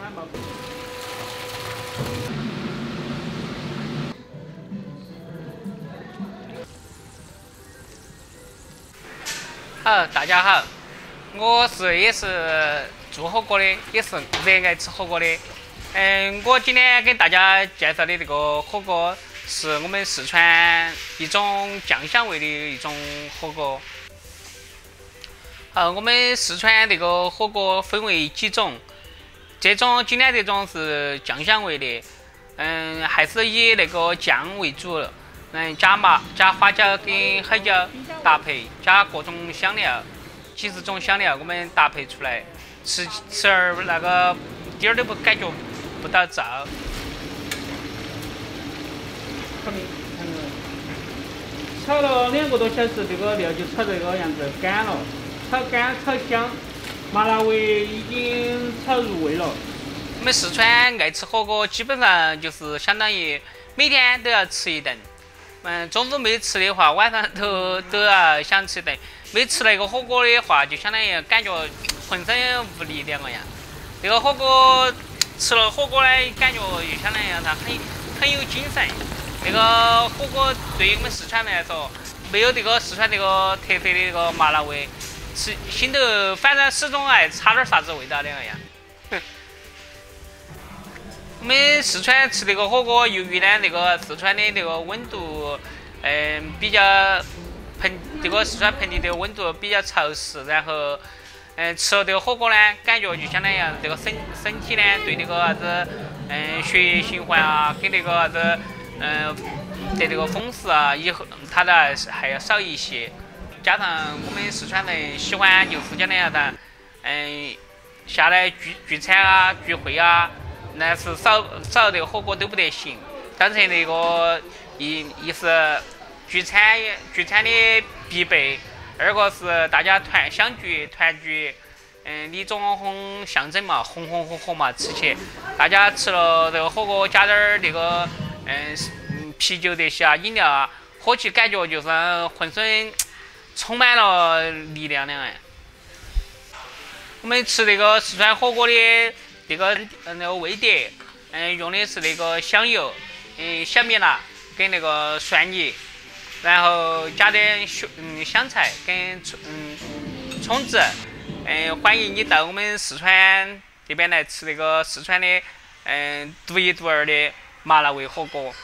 好，大家好，我也是做火锅的，也是热爱吃火锅的。我今天给大家介绍的这个火锅是我们四川一种酱香味的一种火锅。我们四川这个火锅分为几种，今天这种是酱香味的，还是以那个酱为主。加花椒跟海椒搭配，加各种香料，几十种香料我们搭配出来，吃那个点儿都不感觉不到燥。 炒了2个多小时，这个料就炒这个样子干了，炒干炒香，麻辣味已经炒入味了。 我们四川爱吃火锅，基本上就是相当于每天都要吃一顿。中午没吃的话，晚上都要想吃一顿。没吃那个火锅的话，就相当于感觉浑身无力量了呀。这个火锅吃了火锅呢，感觉就相当于它很有精神。这个火锅对于我们四川人来说，没有这个四川这个特色的这个麻辣味，吃心头反正始终爱差点啥子味道的呀。我们四川吃这个火锅，由于呢这个四川的这个温度，比较这个四川盆地的温度比较潮湿，然后，吃了这个火锅呢，感觉就相当于这个身体呢对这个啥子，血液循环啊，跟这个啥子，对这个风湿啊，以后它的还要少一些。加上我们四川人喜欢就是讲的啥子，下来聚餐啊、聚会啊。那是少这个火锅都不得行，当成那个一是聚餐的必备，二个是大家相聚团聚，你总红象征嘛，红红火火嘛，吃起，大家吃了这个火锅加点儿这个啤酒这些啊饮料啊，喝起感觉就是浑身充满了力量的哎。我们吃这个四川火锅的。这个那个味碟，用的是那个香油，小米辣跟那个蒜泥，然后加点香菜跟葱子，欢迎你到我们四川这边来吃这个四川的独一无二的麻辣味火锅。